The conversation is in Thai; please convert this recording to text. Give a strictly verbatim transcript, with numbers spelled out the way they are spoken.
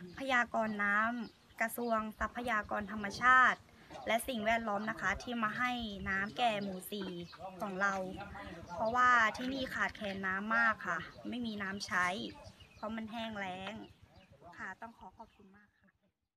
พยากรณ์น้ำกระทรวงทรัพยากรธรรมชาติและสิ่งแวดล้อมนะคะที่มาให้น้ำแก่หมู่สี่ของเราเพราะว่าที่นี่ขาดแคลนน้ำมากค่ะไม่มีน้ำใช้เพราะมันแห้งแล้งค่ะต้องขอขอบคุณมาก